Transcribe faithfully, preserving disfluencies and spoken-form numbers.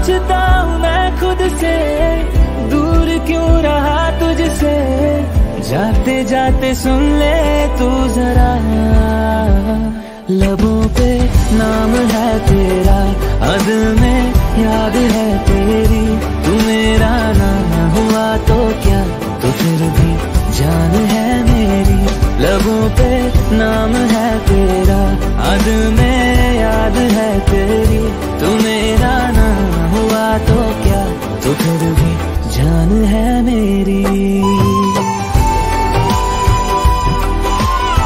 पूछता हूँ मैं खुद से, दूर क्यों रहा तुझसे। जाते जाते सुन ले तू जरा, लबों पे नाम है तेरा, हद में याद है तेरी। तू मेरा ना हुआ तो क्या, तो फिर भी जान है मेरी। लबों पे नाम है तेरा, हद में याद है तेरी। तू मेरा ना हुआ तो क्या, तो फिर भी जान है मेरी।